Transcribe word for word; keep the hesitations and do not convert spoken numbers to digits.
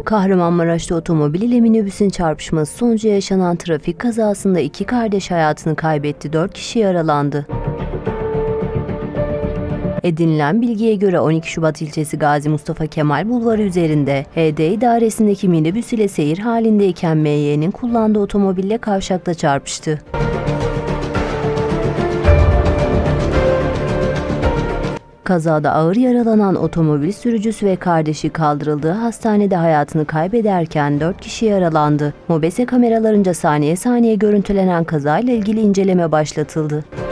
Kahramanmaraş'ta otomobil ile minibüsün çarpışması sonucu yaşanan trafik kazasında iki kardeş hayatını kaybetti, dört kişi yaralandı. Edinilen bilgiye göre on iki Şubat ilçesi Gazi Mustafa Kemal Bulvarı üzerinde H D idaresindeki minibüs ile seyir halindeyken M Y'nin kullandığı otomobille kavşakta çarpıştı. Kazada ağır yaralanan otomobil sürücüsü ve kardeşi kaldırıldığı hastanede hayatını kaybederken dört kişi yaralandı. MOBESE kameralarınca saniye saniye görüntülenen kazayla ilgili inceleme başlatıldı.